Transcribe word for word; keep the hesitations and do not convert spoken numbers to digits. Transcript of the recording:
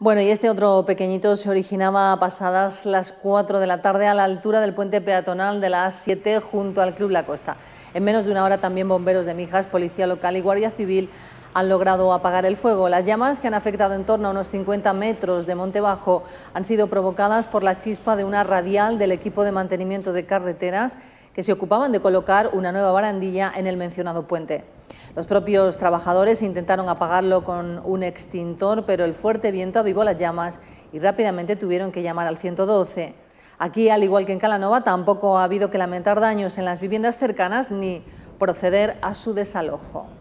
Bueno, y este otro pequeñito se originaba pasadas las cuatro de la tarde a la altura del puente peatonal de la A siete junto al Club La Costa. En menos de una hora también bomberos de Mijas, Policía Local y Guardia Civil han logrado apagar el fuego. Las llamas, que han afectado en torno a unos cincuenta metros de monte bajo, han sido provocadas por la chispa de una radial del equipo de mantenimiento de carreteras que se ocupaban de colocar una nueva barandilla en el mencionado puente. Los propios trabajadores intentaron apagarlo con un extintor, pero el fuerte viento avivó las llamas y rápidamente tuvieron que llamar al ciento doce. Aquí, al igual que en Calanova, tampoco ha habido que lamentar daños en las viviendas cercanas ni proceder a su desalojo.